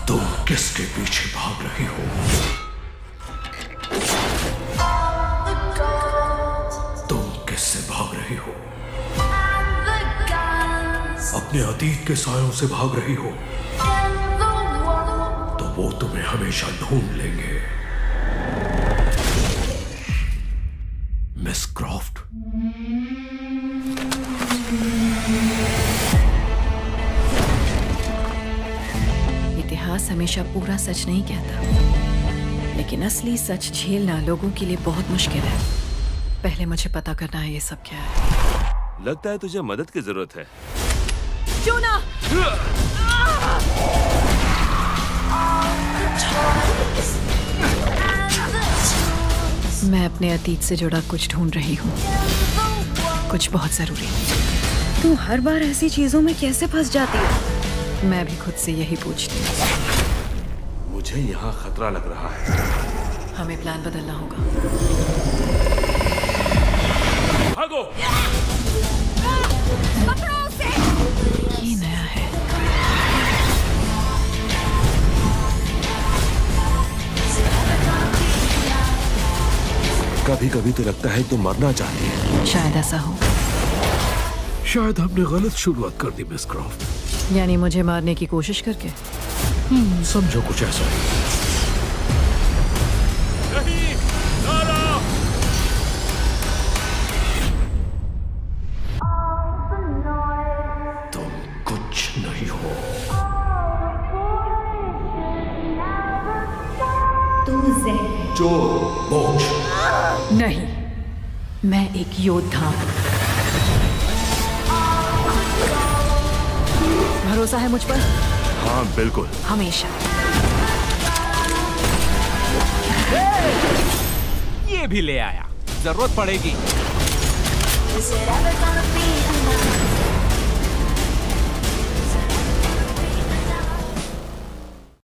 तुम किसके पीछे भाग रही हो? तुम किससे भाग रही हो? अपने अतीत के सायों से भाग रही हो तो वो तुम्हें हमेशा ढूंढ लेंगे। मिस क्रॉफ्ट, इतिहास हमेशा पूरा सच नहीं कहता, लेकिन असली सच झेलना लोगों के लिए बहुत मुश्किल है। पहले मुझे पता करना है ये सब क्या है। लगता है तुझे मदद की जरूरत है। जूना! मैं अपने अतीत से जुड़ा कुछ ढूंढ रही हूँ, कुछ बहुत जरूरी। तू हर बार ऐसी चीजों में कैसे फंस जाती है? मैं भी खुद से यही पूछती हूँ। मुझे यहाँ खतरा लग रहा है। हमें प्लान बदलना होगा। भागो! ये नया है। कभी कभी तो लगता है तुम मरना चाहती है। शायद ऐसा हो। शायद हमने गलत शुरुआत कर दी मिस क्रॉफ्ट। यानी मुझे मारने की कोशिश करके? समझो कुछ ऐसा। नहीं, लारा! तुम कुछ नहीं हो। चोर, बोझ। नहीं, मैं एक योद्धा हूँ। भरोसा है मुझ पर? हाँ बिल्कुल। हमेशा। ये भी ले आया, जरूरत पड़ेगी।